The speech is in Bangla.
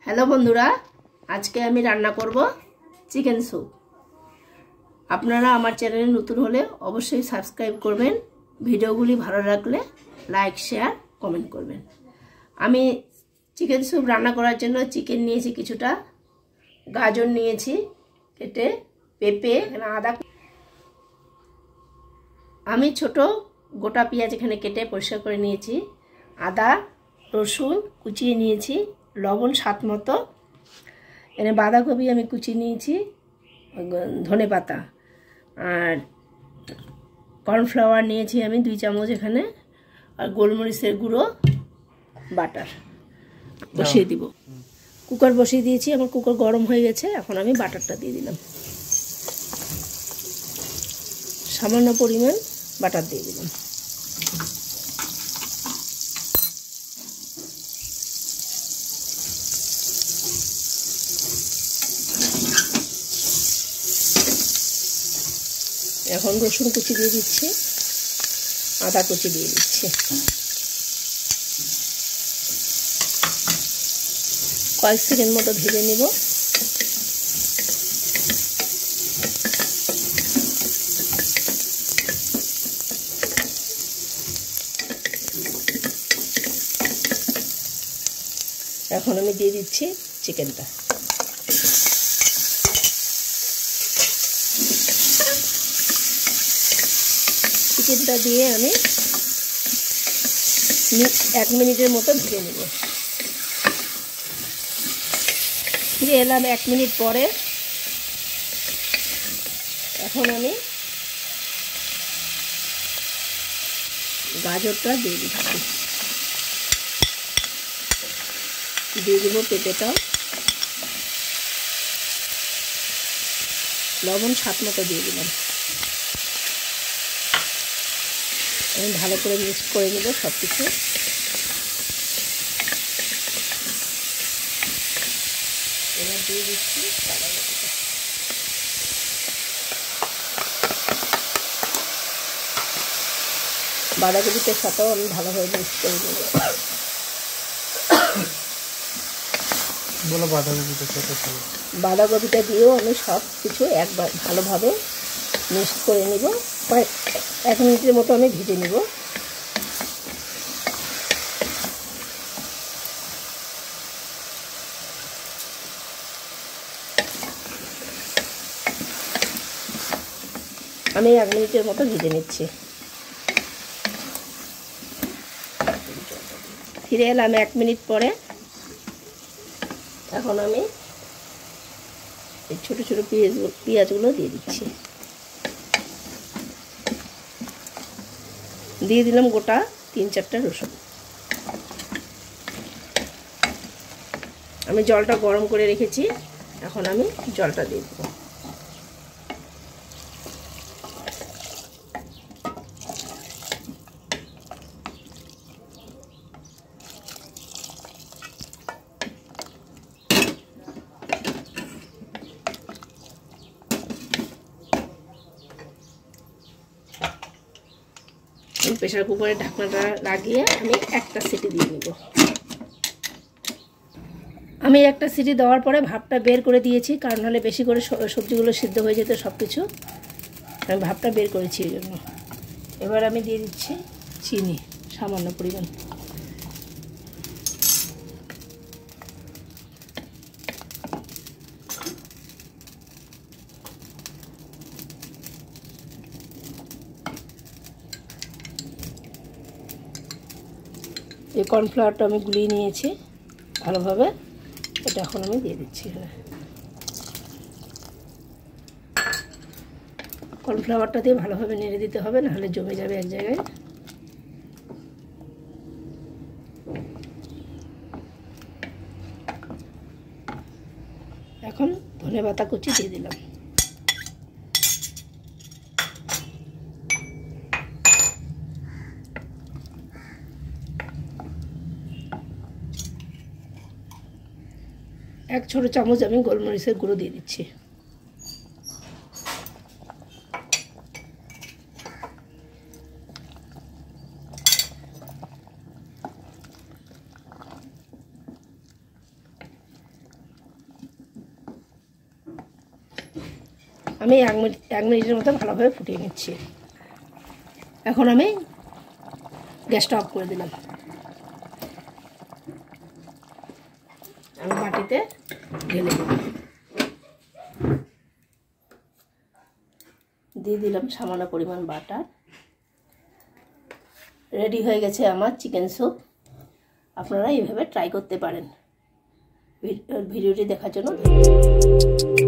হ্যালো বন্ধুরা, আজকে আমি রান্না করব চিকেন স্যুপ। আপনারা আমার চ্যানেলে নতুন হলে অবশ্যই সাবস্ক্রাইব করবেন। ভিডিওগুলি ভালো লাগলে লাইক শেয়ার কমেন্ট করবেন। আমি চিকেন স্যুপ রান্না করার জন্য চিকেন নিয়েছি, কিছুটা গাজর নিয়েছি কেটে, পেঁপে, আদা। আমি ছোট গোটা পেঁয়াজ এখানে কেটে পরিষ্কার করে নিয়েছি, আদা রসুন কুচিয়ে নিয়েছি, লবণ স্বাদ মতো, এখানে বাঁধাকপি আমি কুচিয়ে নিয়েছি, ধনেপাতা, আর কর্নফ্লাওয়ার নিয়েছি আমি 2 চামচ এখানে, আর গোলমরিচের গুঁড়ো, বাটার বসিয়ে দিব। কুকার বসিয়ে দিয়েছি, আমার কুকার গরম হয়ে গেছে। এখন আমি বাটারটা দিয়ে দিলাম, সামান্য পরিমাণ বাটার দিয়ে দিলাম। এখন রসুন কুচি দিয়ে দিচ্ছি, আদা কুচি দিয়ে দিচ্ছি, কয়েক সেকেন্ড মতো ভেজে নেব। এখন আমি দিয়ে দিচ্ছি চিকেনটা। চিকেনটা দিয়ে আমি 1 মিনিটের মতো ভেজে নেব। ফিরে এলাম 1 মিনিট পরে। এখন আমি গাজরটা দিয়ে দিচ্ছি, দিয়ে দেবো পেঁপেটাও, লবণ স্বাদ মতো দিয়ে দিলাম। আমি ভালো করে মিক্স করে নেব সব কিছু। এবার দিয়ে দিচ্ছি বাঁধাকপিটা। বাঁধাকপিটার সাথেও আমি ভালোভাবে মিক্স করে নেব। বাঁধাকপিটা দিয়েও আমি সব কিছু একবার ভালোভাবে মিক্স করে নেব। 1 মিনিটের মতো আমি ভেজে নেব। আমি 1 মিনিটের মতো ভেজে নিচ্ছি। ফিরে এলাম 1 মিনিট পরে। এখন আমি এই ছোটো ছোটো পেঁয়াজগুলো দিয়ে দিচ্ছি, দিয়ে দিলাম গোটা 3-4টা রসুন। আমি জলটা গরম করে রেখেছি, এখন আমি জলটা দিয়ে দেবো। প্রেসার কুকারের ঢাকনাটা লাগিয়ে আমি একটা সিটি দিয়ে নেব। আমি একটা সিটি দেওয়ার পরে ভাপটা বের করে দিয়েছি, কারণ হলে বেশি করে সবজিগুলো সিদ্ধ হয়ে যেত সব কিছু। আমি ভাপটা বের করেছি এই জন্য। এবার আমি দিয়ে দিচ্ছি চিনি সামান্য পরিমাণ। এই কর্নফ্লাওয়ারটা আমি গুলিয়ে নিয়েছি ভালোভাবে, এটা এখন আমি দিয়ে দিচ্ছি এখানে। কর্নফ্লাওয়ারটা দিয়ে ভালোভাবে নেড়ে দিতে হবে, নাহলে জমে যাবে এক জায়গায়। এখন ধনেপাতা কুচি দিয়ে দিলাম। এক ছোট চামচ আমি গোলমরিচের গুঁড়ো দিয়ে দিচ্ছি। আমি 1 মিনিটের মতো ভালোভাবে ফুটিয়ে নিচ্ছি। এখন আমি গ্যাসটা অফ করে দিলাম। আমি বাটিতে ঢেলে দেব। দিয়ে দিলাম সামান্য পরিমাণ বাটার। রেডি হয়ে গেছে আমার চিকেন স্যুপ। আপনারা এইভাবে ট্রাই করতে পারেন। ভিডিওটি দেখার জন্য ধন্যবাদ।